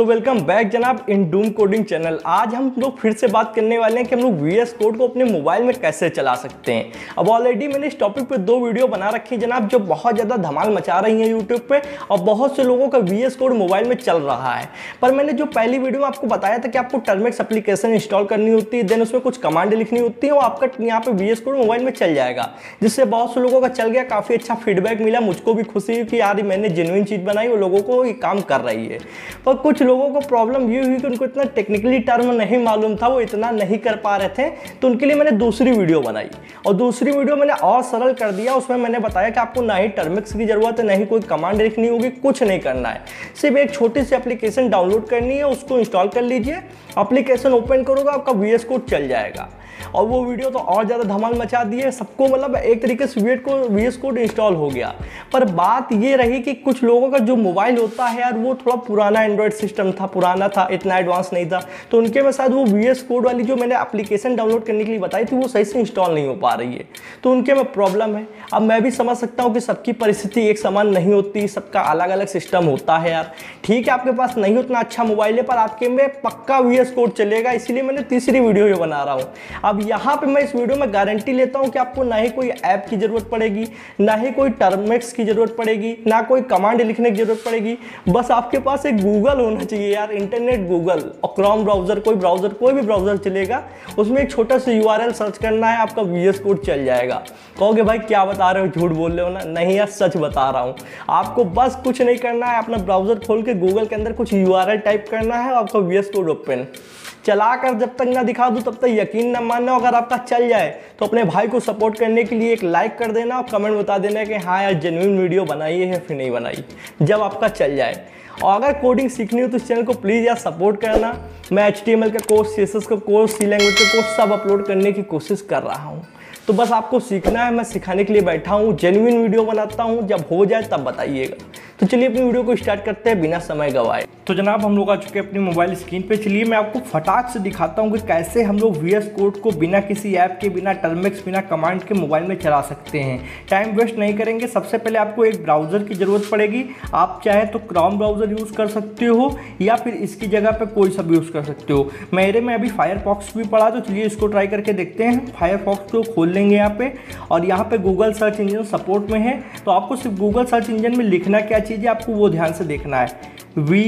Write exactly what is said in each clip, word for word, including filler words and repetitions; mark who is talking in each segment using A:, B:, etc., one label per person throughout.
A: तो welcome back जनाब इन Doom coding channel. आज हम लोग फिर से बात करने वाले हैं कि हम लोग वीएस कोड को अपने मोबाइल में कैसे चला सकते हैं। अब ऑलरेडी मैंने इस टॉपिक पे दो वीडियो बना रखी है जनाब, जो बहुत ज़्यादा धमाल मचा रही हैं यूट्यूब पे और बहुत से लोगों का वीएस कोड मोबाइल में चल रहा है। पर मैंने जो पहली वीडियो में आपको बताया था कि आपको टर्मेक्स एप्लीकेशन इंस्टॉल करनी होती है, देन उसमें कुछ कमांड लिखनी होती है और आपका यहाँ पे वीएस कोड मोबाइल में चल जाएगा, जिससे बहुत से लोगों का चल गया। काफ़ी अच्छा फीडबैक मिला, मुझको भी खुशी हुई कि यार मैंने जेन्युइन चीज़ बनाई और लोगों को ये काम कर रही है। पर कुछ लोगों को प्रॉब्लम ये हुई कि उनको इतना टेक्निकली टर्म नहीं मालूम था, वो इतना नहीं कर पा रहे थे, तो उनके लिए मैंने दूसरी वीडियो बनाई और दूसरी वीडियो मैंने और सरल कर दिया। उसमें मैंने बताया कि आपको ना ही टर्मिक्स की जरूरत है, ना ही कोई कमांड लिखनी होगी, कुछ नहीं करना है। सिर्फ एक छोटी सी एप्लीकेशन डाउनलोड करनी है, उसको इंस्टॉल कर लीजिए, एप्लीकेशन ओपन करोगे आपका वीएस कोड चल जाएगा। और वो वीडियो तो और ज़्यादा धमाल मचा दी है सबको, मतलब एक तरीके से VS code VS code install हो गया। पर बात ये रही कि कुछ लोगों का जो मोबाइल होता है यार, वो थोड़ा पुराना एंड्रॉयड सिस्टम था, पुराना था, इतना एडवांस नहीं था, तो उनके में शायद वो वीएस कोड वाली जो मैंने एप्लीकेशन डाउनलोड करने के लिए बताई थी वो सही से इंस्टॉल नहीं हो पा रही है, तो उनके में प्रॉब्लम है। अब मैं भी समझ सकता हूँ कि सबकी परिस्थिति एक समान नहीं होती, सबका अलग अलग सिस्टम होता है यार। ठीक है, आपके पास नहीं उतना अच्छा मोबाइल है, पर आपके में पक्का वीएस कोड चलेगा, इसीलिए मैंने तीसरी वीडियो ये बना रहा हूँ। अब यहाँ पे मैं इस वीडियो में गारंटी लेता हूँ कि आपको ना ही कोई ऐप की जरूरत पड़ेगी, ना ही कोई टर्मिक्स की जरूरत पड़ेगी, ना कोई कमांड लिखने की जरूरत पड़ेगी। बस आपके पास एक गूगल होना चाहिए यार, इंटरनेट गूगल और क्रोम ब्राउजर, कोई ब्राउजर कोई भी ब्राउजर चलेगा, उसमें एक छोटा सा यूआरएल सर्च करना है, आपका वीएस कोड चल जाएगा। कहोगे भाई क्या बता रहे हो, झूठ बोल रहे हो ना? नहीं यार, सच बता रहा हूँ। आपको बस कुछ नहीं करना है, अपना ब्राउजर खोल के गूगल के अंदर कुछ यूआरएल टाइप करना है, आपका वीएस कोड ओपन चलाकर जब तक ना दिखा दूं तब तक यकीन ना मानना। अगर आपका चल जाए तो अपने भाई को सपोर्ट करने के लिए एक लाइक कर देना और कमेंट बता देना कि हाँ यार जेन्युइन वीडियो बनाई है फिर नहीं बनाई, जब आपका चल जाए। और अगर कोडिंग सीखनी हो तो इस चैनल को प्लीज़ यार सपोर्ट करना। मैं एच टी एम एल का कोर्स, सी एस एस का कोर्स, सी लैंग्वेज का कोर्स सब अपलोड करने की कोशिश कर रहा हूँ, तो बस आपको सीखना है। मैं सिखाने के लिए बैठा हूँ, जेन्युइन वीडियो बनाता हूँ, जब हो जाए तब बताइएगा। तो चलिए अपनी वीडियो को स्टार्ट करते हैं बिना समय गवाए। तो जनाब हम लोग आ चुके हैं अपनी मोबाइल स्क्रीन पे। चलिए मैं आपको फटाक से दिखाता हूँ कि कैसे हम लोग वीएस कोड को बिना किसी ऐप के, बिना टर्मिक्स, बिना कमांड के मोबाइल में चला सकते हैं। टाइम वेस्ट नहीं करेंगे। सबसे पहले आपको एक ब्राउज़र की ज़रूरत पड़ेगी। आप चाहे तो क्रोम ब्राउज़र यूज़ कर सकते हो या फिर इसकी जगह पर कोई सा भी यूज़ कर सकते हो। मेरे में अभी फायरफॉक्स भी पड़ा, तो चलिए इसको ट्राई करके देखते हैं। फायरफॉक्स को खोल लेंगे यहाँ पे और यहाँ पे गूगल सर्च इंजन सपोर्ट में है, तो आपको सिर्फ गूगल सर्च इंजन में लिखना क्या चीज़ है आपको वो ध्यान से देखना है। V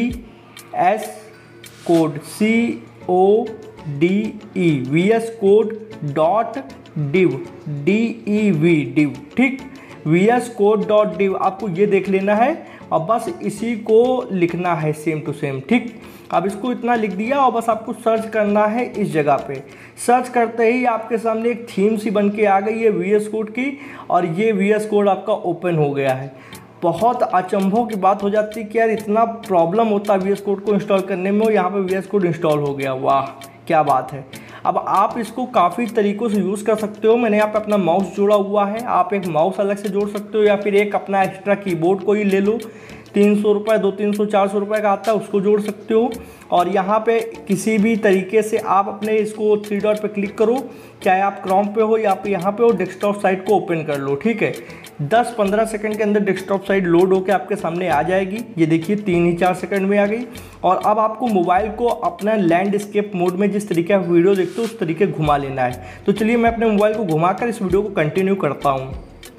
A: S code, C O D E, V S code dot div, D E V, div, ठीक, V S code dot div आपको ये देख लेना है और बस इसी को लिखना है सेम टू सेम, ठीक। अब इसको इतना लिख दिया और बस आपको सर्च करना है इस जगह पे। सर्च करते ही आपके सामने एक थीम सी बन के आ गई है वीएस कोड की, और ये वीएस कोड आपका ओपन हो गया है। बहुत अचंभों की बात हो जाती है कि यार इतना प्रॉब्लम होता है वीएस कोड को इंस्टॉल करने में, और यहाँ पे वीएस कोड इंस्टॉल हो गया। वाह क्या बात है। अब आप इसको काफ़ी तरीक़ों से यूज़ कर सकते हो। मैंने यहाँ पे अपना माउस जोड़ा हुआ है, आप एक माउस अलग से जोड़ सकते हो या फिर एक अपना एक्स्ट्रा कीबोर्ड को ही ले लो, तीन सौ रुपये, दो तीन सौ चार सौ रुपये का आता है, उसको जोड़ सकते हो। और यहाँ पे किसी भी तरीके से आप अपने इसको थ्री डॉट पे क्लिक करो, चाहे आप क्रोम पे हो या फिर यहाँ पे हो, डेस्कटॉप साइट को ओपन कर लो, ठीक है। दस पंद्रह सेकंड के अंदर डेस्कटॉप साइट लोड होकर आपके सामने आ जाएगी। ये देखिए तीन ही चार सेकंड में आ गई। और अब आपको मोबाइल को अपना लैंडस्केप मोड में जिस तरीके आप वीडियो देखते हो उस तरीके घुमा लेना है। तो चलिए मैं अपने मोबाइल को घुमाकर इस वीडियो को कंटिन्यू करता हूँ।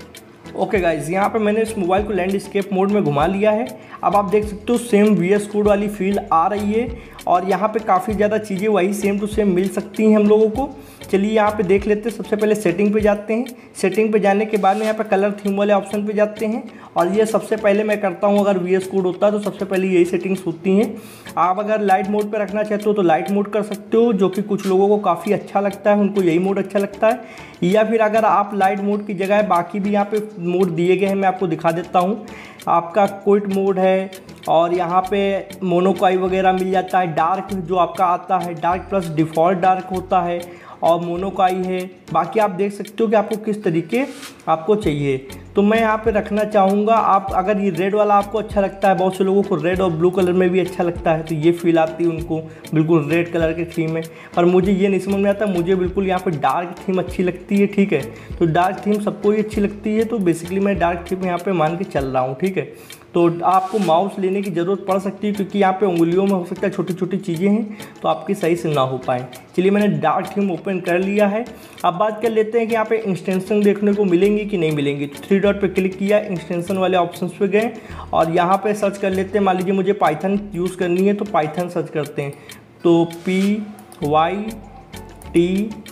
A: ओके गाइज, यहाँ पे मैंने इस मोबाइल को लैंडस्केप मोड में घुमा लिया है। अब आप देख सकते हो सेम वीएस कोड वाली फील आ रही है और यहाँ पे काफ़ी ज़्यादा चीज़ें वही सेम टू सेम मिल सकती हैं हम लोगों को। चलिए यहाँ पे देख लेते हैं। सबसे पहले सेटिंग पे जाते हैं। सेटिंग पे जाने के बाद में यहाँ पे कलर थीम वाले ऑप्शन पे जाते हैं और ये सबसे पहले मैं करता हूँ। अगर वीएस कोड होता है तो सबसे पहले यही सेटिंग्स होती हैं। आप अगर लाइट मोड पे रखना चाहते हो तो लाइट मोड कर सकते हो, जो कि कुछ लोगों को काफ़ी अच्छा लगता है, उनको यही मोड अच्छा लगता है। या फिर अगर आप लाइट मोड की जगह बाकी भी यहाँ पे मोड दिए गए हैं, मैं आपको दिखा देता हूँ। आपका क्विट मोड है और यहाँ पे मोनोकाई वगैरह मिल जाता है। डार्क जो आपका आता है, डार्क प्लस डिफ़ॉल्ट डार्क होता है और मोनोकाई है। बाकी आप देख सकते हो कि आपको किस तरीके आपको चाहिए। तो मैं यहाँ पे रखना चाहूँगा, आप अगर ये रेड वाला आपको अच्छा लगता है, बहुत से लोगों को रेड और ब्लू कलर में भी अच्छा लगता है, तो ये फील आती है उनको बिल्कुल रेड कलर के थीम में। और मुझे ये नहीं समझ में आता, मुझे बिल्कुल यहाँ पे डार्क थीम अच्छी लगती है, ठीक है। तो डार्क थीम सबको ही अच्छी लगती है, तो बेसिकली मैं डार्क थीम यहाँ पे मान के चल रहा हूँ, ठीक है। तो आपको माउस लेने की ज़रूरत पड़ सकती है, क्योंकि यहाँ पे उंगलियों में हो सकता है छोटी छोटी चीज़ें हैं तो आपकी सही से ना हो पाए। चलिए मैंने डार्क थीम ओपन कर लिया है। अब बात कर लेते हैं कि यहाँ पे एक्सटेंशन देखने को मिलेंगी कि नहीं मिलेंगी। तो थ्री डॉट पे क्लिक किया, एक्सटेंशन वाले ऑप्शन पे गए और यहाँ पे सर्च कर लेते हैं। मान लीजिए मुझे पाइथन यूज़ करनी है तो पाइथन सर्च करते हैं, तो P Y T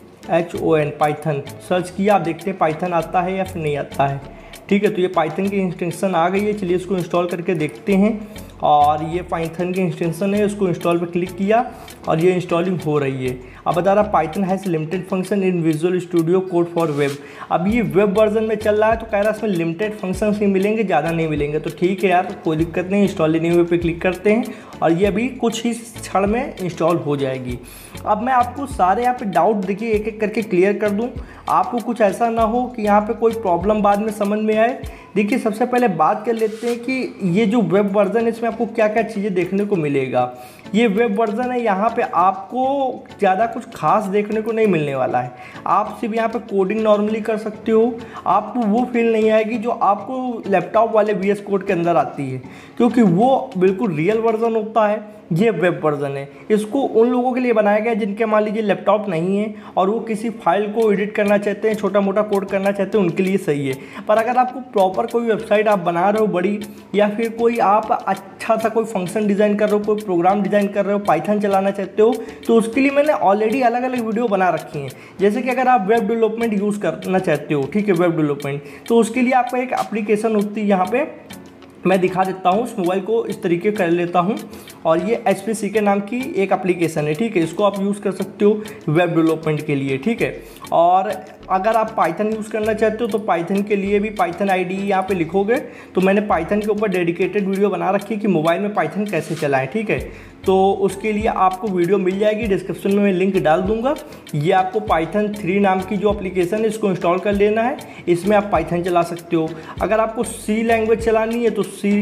A: H O N Python search किया। आप देखते हैं पाइथन आता है या फिर नहीं आता है। ठीक है, तो ये पाइथन की एक्सटेंशन आ गई है। चलिए इसको इंस्टॉल करके देखते हैं। और ये पाइथन की एक्सटेंशन है, इसको इंस्टॉल पर क्लिक किया और ये इंस्टॉलिंग हो रही है। अब बता रहा Python has limited function in Visual Studio Code for web. अब ये वेब वर्जन में चल रहा है तो कह रहा है इसमें लिमिटेड फंक्शंस ही मिलेंगे, ज़्यादा नहीं मिलेंगे। तो ठीक है यार, कोई दिक्कत नहीं, इंस्टॉल एनीवे पे क्लिक करते हैं और ये अभी कुछ ही क्षण में इंस्टॉल हो जाएगी। अब मैं आपको सारे यहाँ पे डाउट देखिए एक एक करके क्लियर कर दूँ, आपको कुछ ऐसा ना हो कि यहाँ पे कोई प्रॉब्लम बाद में समझ में आए। देखिए सबसे पहले बात कर लेते हैं कि ये जो वेब वर्जन है इसमें आपको क्या क्या चीज़ें देखने को मिलेगा। ये वेब वर्जन है, यहाँ पे आपको ज़्यादा कुछ खास देखने को नहीं मिलने वाला है। आप सिर्फ यहाँ पे कोडिंग नॉर्मली कर सकते हो, आपको वो फील नहीं आएगी जो आपको लैपटॉप वाले वी एस कोड के अंदर आती है, क्योंकि वो बिल्कुल रियल वर्जन होता है। ये वेब वर्जन है, इसको उन लोगों के लिए बनाया गया है जिनके मान लीजिए लैपटॉप नहीं है और वो किसी फाइल को एडिट करना चाहते हैं, छोटा मोटा कोड करना चाहते हैं, उनके लिए सही है। पर अगर आपको प्रॉपर कोई वेबसाइट आप बना रहे हो बड़ी, या फिर कोई आप अच्छा सा कोई फंक्शन डिज़ाइन कर रहे हो, कोई प्रोग्राम डिज़ाइन कर रहे हो, पाइथन चलाना चाहते हो, तो उसके लिए मैंने ऑलरेडी अलग अलग वीडियो बना रखी हैं। जैसे कि अगर आप वेब डेवलपमेंट यूज़ करना चाहते हो, ठीक है, वेब डेवलपमेंट, तो उसके लिए आपका एक एप्लीकेशन होती है। यहाँ पे मैं दिखा देता हूँ, उस मोबाइल को इस तरीके कर लेता हूँ और ये एच पी सी के नाम की एक एप्लीकेशन है। ठीक है, इसको आप यूज़ कर सकते हो वेब डेवलपमेंट के लिए। ठीक है, और अगर आप पाइथन यूज़ करना चाहते हो तो पाइथन के लिए भी पाइथन आईडी यहाँ पे लिखोगे तो मैंने पाइथन के ऊपर डेडिकेटेड वीडियो बना रखी है कि मोबाइल में पाइथन कैसे चलाएं। ठीक है, तो उसके लिए आपको वीडियो मिल जाएगी, डिस्क्रिप्शन में मैं लिंक डाल दूंगा। ये आपको पाइथन थ्री नाम की जो एप्लीकेशन है इसको इंस्टॉल कर लेना है, इसमें आप पाइथन चला सकते हो। अगर आपको सी लैंग्वेज चलानी है तो सी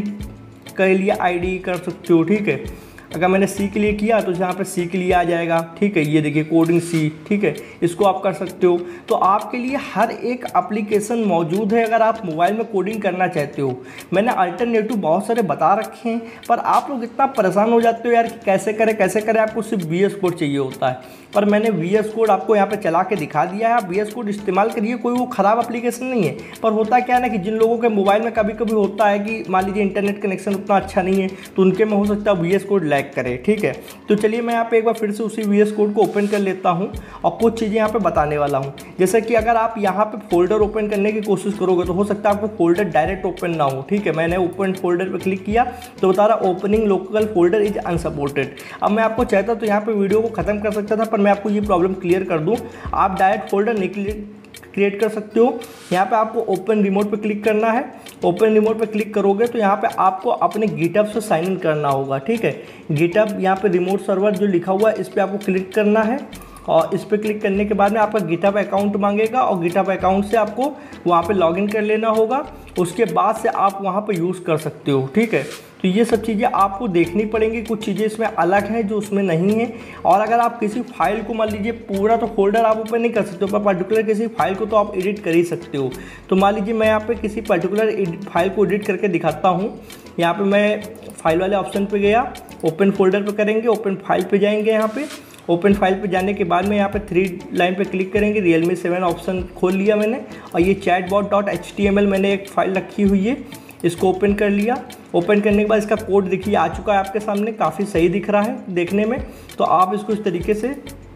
A: के लिए आईडी कर सकते हो। ठीक है, अगर मैंने सी के लिए किया तो यहाँ पे सी के लिए आ जाएगा। ठीक है, ये देखिए कोडिंग सी, ठीक है, इसको आप कर सकते हो। तो आपके लिए हर एक एप्लीकेशन मौजूद है अगर आप मोबाइल में कोडिंग करना चाहते हो। मैंने अल्टरनेटिव बहुत सारे बता रखे हैं, पर आप लोग इतना परेशान हो जाते हो यार कि कैसे करें कैसे करें, आपको सिर्फ वी एस कोड चाहिए होता है। पर मैंने वी एस कोड आपको यहाँ पे चला के दिखा दिया है, आप वी एस कोड इस्तेमाल करिए, कोई वो ख़राब एप्लीकेशन नहीं है। पर होता क्या है ना कि जिन लोगों के मोबाइल में कभी कभी होता है कि मान लीजिए इंटरनेट कनेक्शन उतना अच्छा नहीं है, तो उनके में हो सकता है वी एस कोड लैग करे। ठीक है, तो चलिए मैं यहाँ पे एक बार फिर से उसी वी एस कोड को ओपन कर लेता हूँ और कुछ चीज़ें यहाँ पे बताने वाला हूँ। जैसे कि अगर आप यहाँ पे फोल्डर ओपन करने की कोशिश करोगे तो हो सकता है आपको फोल्डर डायरेक्ट ओपन ना हो। ठीक है, मैंने ओपन फोल्डर पर क्लिक किया तो बता रहा opening local folder is unsupported. अब मैं आपको चाहता तो यहाँ पे वीडियो को खत्म कर सकता था, पर मैं आपको ये प्रॉब्लम क्लियर कर दूँ। आप डायरेक्ट फोल्डर नहीं क्रिएट कर सकते हो। यहाँ पे आपको ओपन रिमोट पे क्लिक करना है। ओपन रिमोट पे क्लिक करोगे तो यहाँ पे आपको अपने गिटहब से साइन इन करना होगा। ठीक है, गिटहब यहाँ पे रिमोट सर्वर जो लिखा हुआ है इस पर आपको क्लिक करना है और इस पर क्लिक करने के बाद में आपका गिटहब अकाउंट मांगेगा और गिटहब अकाउंट से आपको वहाँ पे लॉगिन कर लेना होगा। उसके बाद से आप वहाँ पे यूज़ कर सकते हो। ठीक है, तो ये सब चीज़ें आपको देखनी पड़ेंगी, कुछ चीज़ें इसमें अलग हैं जो उसमें नहीं है। और अगर आप किसी फाइल को मान लीजिए पूरा तो फोल्डर आप ओपन नहीं कर सकते हो, पर पर्टिकुलर किसी फाइल को तो आप एडिट कर ही सकते हो। तो मान लीजिए मैं यहाँ पे किसी पर्टिकुलर फाइल को एडिट करके दिखाता हूँ। यहाँ पे मैं फाइल वाले ऑप्शन पे गया, ओपन फोल्डर पे करेंगे, ओपन फाइल पे जाएंगे। यहाँ पे ओपन फाइल पे जाने के बाद में यहाँ पे थ्री लाइन पे क्लिक करेंगे, रियलमी सेवन ऑप्शन खोल लिया मैंने और ये chatbot dot H T M L मैंने एक फ़ाइल रखी हुई है, इसको ओपन कर लिया। ओपन करने के बाद इसका कोड देखिए आ चुका है आपके सामने, काफ़ी सही दिख रहा है देखने में। तो आप इसको इस तरीके से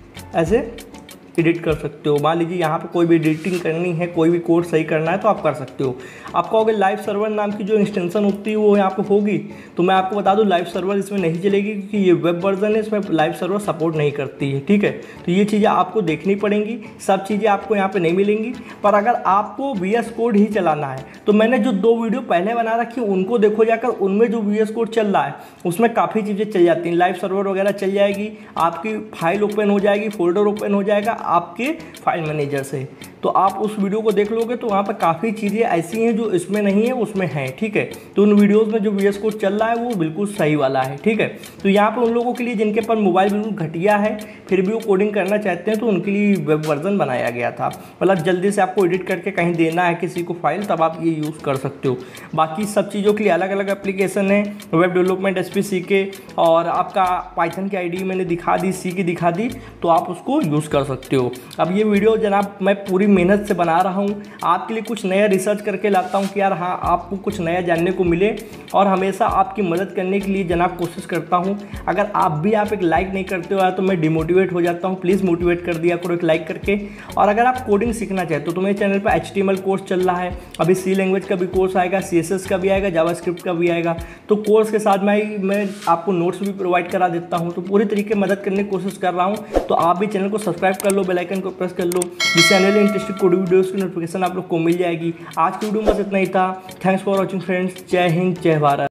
A: ऐसे एडिट कर सकते हो। मान लीजिए यहाँ पे कोई भी एडिटिंग करनी है, कोई भी कोड सही करना है तो आप कर सकते हो। आप कहोगे लाइव सर्वर नाम की जो एक्सटेंशन होती है वो यहाँ पे होगी, तो मैं आपको बता दूँ लाइव सर्वर इसमें नहीं चलेगी क्योंकि ये वेब वर्जन है, इसमें लाइव सर्वर सपोर्ट नहीं करती है। ठीक है, तो ये चीज़ें आपको देखनी पड़ेंगी, सब चीज़ें आपको यहाँ पर नहीं मिलेंगी। पर अगर आपको वी एस कोड ही चलाना है तो मैंने जो दो वीडियो पहले बना रखी उनको देखो जाकर, उनमें जो वी एस कोड चल रहा है उसमें काफ़ी चीज़ें चल जाती हैं, लाइव सर्वर वगैरह चल जाएगी, आपकी फाइल ओपन हो जाएगी, फोल्डर ओपन हो जाएगा आपके फाइल मैनेजर से। तो आप उस वीडियो को देख लोगे तो वहाँ पर काफ़ी चीज़ें ऐसी हैं जो इसमें नहीं है उसमें हैं, ठीक है। तो उन वीडियोज़ में जो वी एस कोड चल रहा है वो बिल्कुल सही वाला है, ठीक है। तो यहाँ पर उन लोगों के लिए जिनके पास मोबाइल बिल्कुल घटिया है फिर भी वो कोडिंग करना चाहते हैं तो उनके लिए वेब वर्जन बनाया गया था। मतलब जल्दी से आपको एडिट करके कहीं देना है किसी को फाइल, तब आप ये यूज़ कर सकते हो। बाकी सब चीज़ों के लिए अलग अलग एप्लीकेशन है, web development S P C के, और आपका पाइथन की आईडी मैंने दिखा दी, सी की दिखा दी, तो आप उसको यूज़ कर सकते हो। अब ये वीडियो जनाब मैं पूरी मेहनत से बना रहा हूँ, आपके लिए कुछ नया रिसर्च करके लाता हूँ कि यार हाँ आपको कुछ नया जानने को मिले, और हमेशा आपकी मदद करने के लिए जनाब कोशिश करता हूँ। अगर आप भी आप एक लाइक नहीं करते हो यार तो मैं डिमोटिवेट हो जाता हूँ। प्लीज़ मोटिवेट कर दिया करो एक लाइक करके। और अगर आप कोडिंग सीखना चाहते हो तो मेरे चैनल पर H T M L course चल रहा है, अभी सी लैंग्वेज का भी कोर्स आएगा, सी एस एस का भी आएगा, जावास्क्रिप्ट का भी आएगा। तो कोर्स के साथ मैं मैं आपको नोट्स भी प्रोवाइड करा देता हूँ। तो पूरी तरीके मदद करने की कोशिश कर रहा हूँ। तो आप भी चैनल को सब्सक्राइब कर लो, बेल आइकन को प्रेस कर लो, जिससे आने वाले इंटरेस्टिंग कोडिंग वीडियोस की नोटिफिकेशन आप लोग को मिल जाएगी। आज की वीडियो में बस इतना ही था। Thanks for watching friends. जय हिंद, जय भारत।